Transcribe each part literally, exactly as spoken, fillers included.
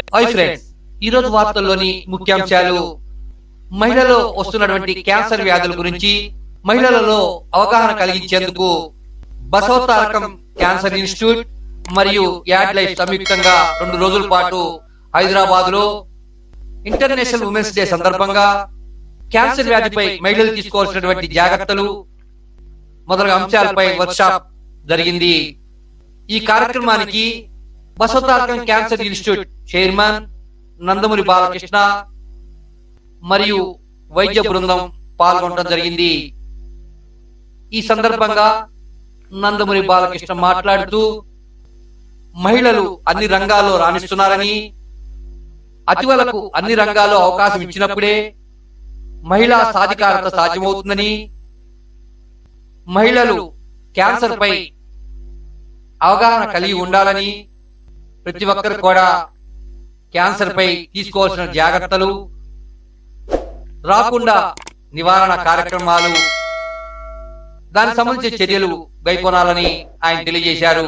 Hi friends, ఈ రోజు వార్తల్లోని ముఖ్యాంశాలు. మహిళల్లో వస్తున్నటువంటి క్యాన్సర్ వ్యాధుల గురించి మహిళలలో అవగాహన కలిగించేందుకు బసవతారకం క్యాన్సర్ ఇన్స్టిట్యూట్ మరియు యాడ్ లైఫ్ సంయుక్తంగా రెండు రోజుల పాటు హైదరాబాద్ లో ఇంటర్నేషనల్ ఉమెన్స్ డే సందర్భంగా క్యాన్సర్ వ్యాధిపై మహిళలు తీసుకోవాల్సినటువంటి జాగ్రత్తలు మొదలగు అంశాలపై వర్క్షాప్ జరిగింది. ఈ కార్యక్రమానికి Basavatarakam cancer institute chairman Nandamuri Balakrishna మరియు వైద్య బృందం పాల్గొనడం జరిగింది. ఈ సందర్భంగా నందమూరి బాలకృష్ణ మాట్లాడుతూ మహిళలు అన్ని రంగాల్లో రాణిస్తున్నారని, అతివలకు అన్ని రంగాల్లో అవకాశం ఇచ్చినప్పుడే మహిళా సాధికారత సాధ్యమవుతుందని, మహిళలు క్యాన్సర్ పై అవగాహన కలిగి ఉండాలని, ప్రతి ఒక్కరు కూడా క్యాన్సర్ పై తీసుకోవాల్సిన జాగ్రత్తలు, రాకుండా నివారణ కార్యక్రమాలు, దానికి సంబంధించిన చర్యలు గైకొనాలని ఆయన తెలియజేశారు.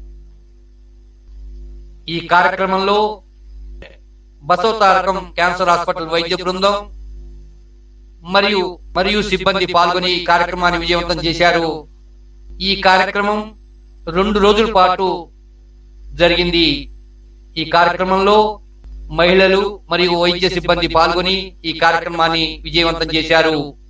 ఈ కార్యక్రమంలో బసవతారకం క్యాన్సర్ హాస్పిటల్ వైద్య బృందం మరియు మరియు సిబ్బంది పాల్గొని ఈ కార్యక్రమాన్ని విజయవంతం చేశారు. ఈ కార్యక్రమం రెండు రోజుల పాటు జరిగింది. ఈ కార్యక్రమంలో మహిళలు మరియు వైద్య సిబ్బంది పాల్గొని ఈ కార్యక్రమాన్ని విజయవంతం చేశారు.